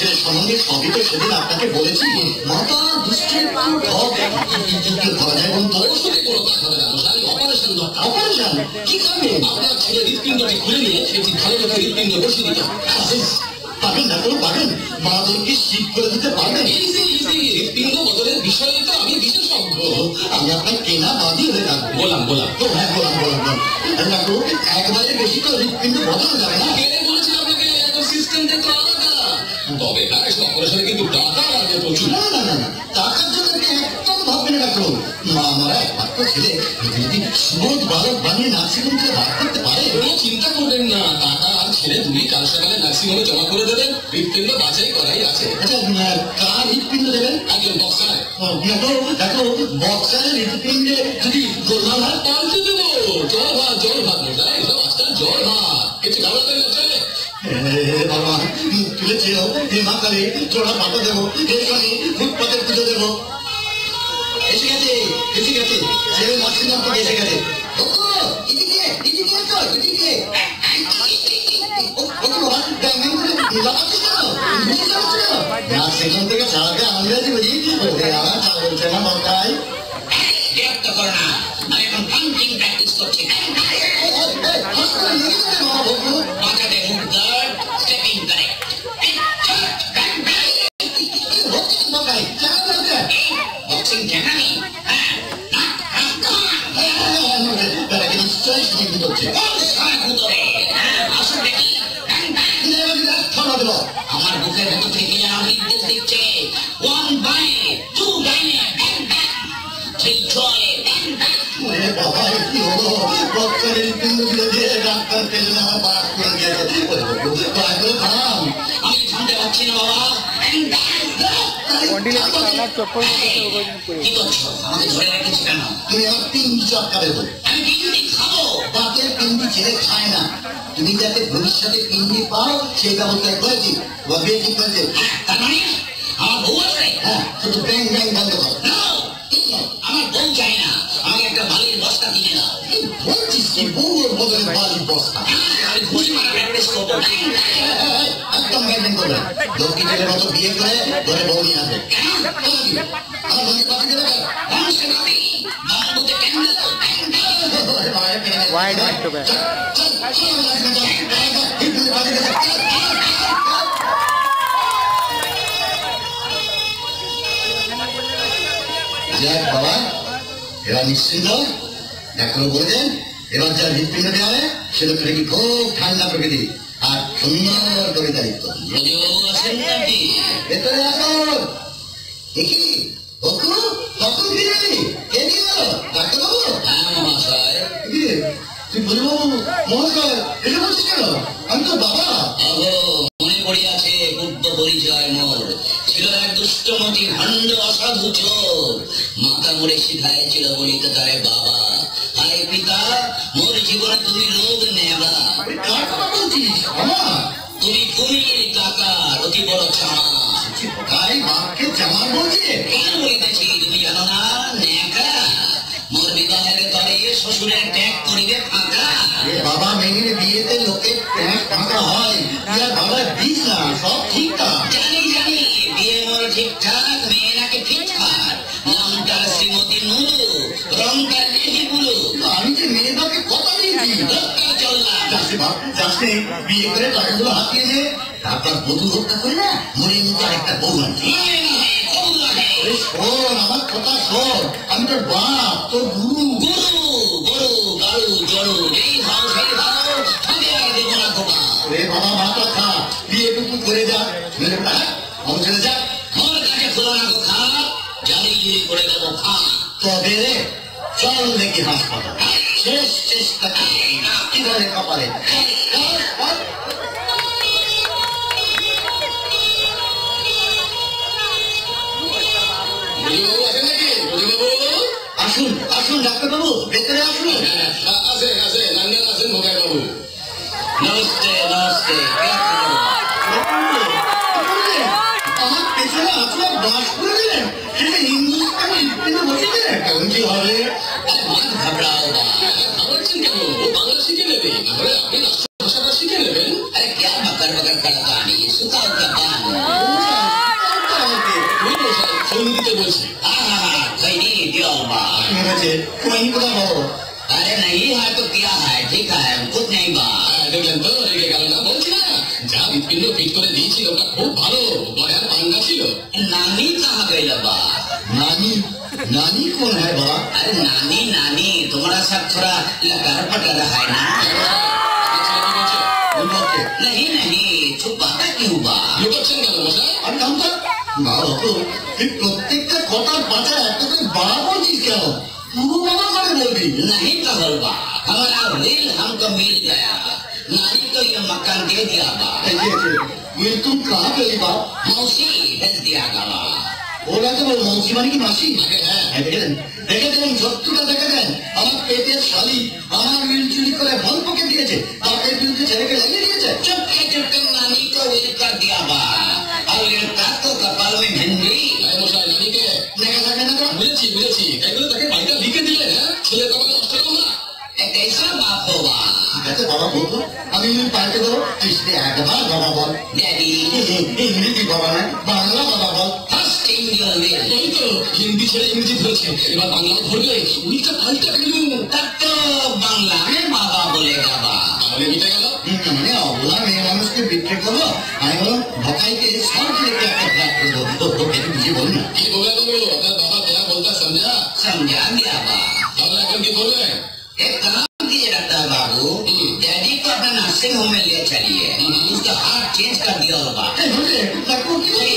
ছেলে সম্বন্ধে সবই তো সেদিন আপনাকে বলেছি। মাথা দুষ্টের কি করা যায় বলুন তো? অপারেশন দরকার। অপারেশন কি করবেন? আপনার ছেলে হৃৎপিণ্ডটি খুলে নিয়ে সেটি ধারে রেখে হৃৎপিণ্ড বসিয়ে দিতে পারবেন না? কোনো পারেন? মাদুরকে শিপ করে দিতে পারবেন? হৃৎপিণ্ড বদলের বিষয়ে তো আমি বিশেষজ্ঞ। আমি আপনার কেনা বাদই হয়ে থাকবো। বললাম তো হ্যাঁ বললাম একবারে বেশি তো হৃৎপিণ্ড বদলানো যাবে না। বলেছি আপনাকে সিস্টেম দেখতে আলাদা। তবে অপারেশনে কিন্তু টাকা লাগে প্রচুর। না টাকার জন্য একদম ভাববেন না। মা মারা একমাত্র ছেলে যদি সুবোধ বালক বানিয়ে নার্সিংহোম থেকে বার করতে পারে। কোনো চিন্তা করবেন না, টাকা আর ছেলে দুই কাল সকালে নার্সিংহোমে জমা করে দেবেন। হৃৎপিণ্ড বাছাই করাই আছে। আচ্ছা কার হৃৎপিণ্ড দেবেন? একজন বক্সার। দেখো বক্সারের হৃৎপিণ্ডে যদি গোলমাল হয় পাল্টে দেবো। জল ভাত মোটাই সব আজকাল জল ভাত কিছু ঘাবড়াতে না চলে। বাবা মুখ তুলেছিল হে মা কালী চোরা পাতা দেবো, ফুটপাতের পুজো দেবো। এসে গেছে ছেলে নার্সিংহোম থেকে এসে গেছে। নার্সিংহোম থেকে ছাড়াতে আনন্দ বুঝি আমার চলছে না মাথায়। বিরক্ত করো না, আমি এখন কাউন্টিং প্র্যাকটিস করছি। বাঁচাতে মুখ গার্ড স্টেপিং করে বক্সিং জানানি নিশ্চয়ই শুনে হচ্ছে। আমার বুকের ভেতর থেকে যেন নির্দেশ দিচ্ছে 1 বাইনে 2 বাইনে সেই জলে বাবা কি হলো? বক্সারের পিণ্ডগুলো দিয়ে ডাক্তার পেলে না আমার পাশ করে দিয়েছে। আমি শুনতে পাচ্ছি না বাবা। কি করছো? আমাকে ধরে রেখেছি কেন? তুমি আমার পিন্ডি চটকাবে বলে। আমি পিন্ডি খাবো? বাপের পিন্ডি ছেলে খায় না। তুমি যাতে ভবিষ্যতে পিন্ডি পাও সেই ব্যবস্থায় করেছি। বিয়ে ঠিক করেছে। তার মানে আমার বউ আছে? হ্যাঁ, শুধু ব্যাং বন্ধ করো। আমার বউ চাই না, আমি একটা বালির বস্তা কিনে দাও। বলছিস কি? বউর বদলে বালির বস্তা? আমি ঘুষি মারা প্র্যাকটিস করবো। একদম মেনটেন করবে। লক্ষ্মী ছেলের মতো বিয়ে করে ঘরে বউ নিয়ে আসবে। আমার বন্ধু কথা দেবে বাবা। এবার নিশ্চিন্ত ডাক্তার বলেছেন এবার যার হৃৎপিণ্ড দেওয়া হবে সে লোকটা কি খুব ঠান্ডা প্রকৃতি আর সুন্দর করে দায়িত্ব। ভেতরে আসুন। দেখি তখন ফিরে কে দিল? ডাক্তারবাবু? হ্যাঁ মহাশয়। তুই বলবাবু মহাশয় এসে বলছিস কেন? আমি তো বাবা। মনে পড়িয়াছে পূর্ব পরিচয় মোর। ছিল এক দুষ্টমতি ভণ্ড অসাধু চোর। মাথা মুড়ে শিখাইছিল বলিতে তারে বাবা। হায় পিতা, মোর জীবনে তুমি রোগ নেবা। বলছিস তুমি কুমির কাকার অতি বড় চামা। তাই বাপকে চামা বলছে? কেন বলিতেছি তুমি জানো না? নেকা মোর বিবাহের তরে শ্বশুরের ট্যাগ করিবে ফাঁকা। বাবা মেয়ের বিয়েতে লোকের ট্যাগ ফাঁকা হয়। বাবা দিস না, সব ঠিকঠাক। জানি বিয়ে মোর ঠিকঠাক, মেয়েরাকে ফিটফাট। নামটা শ্রীমতী নুলু, রংটা লেহি বুলু। আমি যে মেয়ের বাপকে কথা দিয়েছি যাচ্ছে বিয়ে করে টাকাগুলো হাতিয়ে যে তারপর বধূ হত্যা করে না মনে মতো আরেকটা বউ আনছে। শোন আমার কথা শোন, আমি তোর বাপ, তোর গুরু। বাবা মাথা খা, বিয়েটুকু করে যা। আমার ছেলে যা, আমার কাছে খোলা রাখো খা, জানি জুড়ি করে দেবো খা। তবে চল দেখি হাসপাতাল। শেষ চেষ্টা কি ধরে কপালে। আসুন আসুন ডাক্তারবাবু, ভেতরে আসুন। আসেন আসেন ভোগাই বাবু। নমস্তে নমস্তে। আমার পেছনে আপনার বাস করে দিলেন, সেটা হিন্দুস্তানি বসে দিলেন, কেমন কি হবে? ঘাবড়াও না, ঘাবড়াচ্ছেন কেন? ও বাংলা শিখে নেবে, আপনি ভাষাটা শিখে নেবেন। আরে क्या बकर बकर करता नहीं सुता का बचे वहीं को हो अरे नहीं है तो क्या है ठीक है कुछ नहीं बा দেখলেন তো রেগে গেল না বলছি না যা হৃৎপিণ্ড ফিট করে দিয়েছিল ওটা খুব ভালো দয়ার পাঙ্গা ছিল नानी कहाँ गई बा नानी नानी कौन है बाबा अरे नानी नानी तुम्हारा सब थोड़ा लकार पटर रहा है ना नहीं नहीं छुपाता क्यों बा লুকাচ্ছেন কেন মশাই আর কামটা না হতো তুই প্রত্যেকটা কথার পাশে একটা করে বাবা বলছিস কেন পুরো বাবা করে বলবি नहीं कहल बा हमारा रील हमको मिल गया नानी को ये मकान दे दिया बा ये तुम कहाँ गई बाप मौसी भेज दिया गवा ওরা তো মৌসি মানে কি মাসি হ্যাঁ দেখেন দেখেছেন শত্রুটা দেখেছেন আমার পেটের শালি আমার মিল চুরি করে ফল পকে দিয়েছে তাকে বিরুদ্ধে ছেলেকে লাগিয়ে দিয়েছে चुपके चुपके नानी को रील कर दिया बा और लड़का को कपाल में भिंडी মশাই নানিকে দেখা থাকে না বুঝেছি বুঝেছি তাই বলে তাকে বাড়িটা লিখে দিলে হ্যাঁ ছেলে তো আমাকে নষ্ট করো না कैसा बाप होगा ঠিক আছে বাবা বলতো আমি পাল্টে দেবো কিস্তি একবার বাবা বল डैडी ইংরেজি বাবা না বাংলা বাবা বল फर्स्ट इन योर विल এই তো হিন্দি ছেড়ে ইংরেজি ধরেছে এবার বাংলা ধরলে উনিটা পাল্টা গেল तब तो बांग्ला में बाबा बोलेगा बा তাহলে মিটে গেল মানে অবলা মেয়ে মানুষকে বিক্রি করবো আমি বললাম ভকাইকে সব লেগে একটা ফ্ল্যাট করে দেবো তোকে বুঝিয়ে বল না কি বলে দেবো আপনার বাবা क्या बोलता समझा समझा दिया बा তাহলে এখন কি করবে एक काम कीजिए डॉक्टर बाबू डैडी को अपना नर्सिंग होम में ले चलिए उसका हार्ट चेंज कर दिया होगा বুঝলে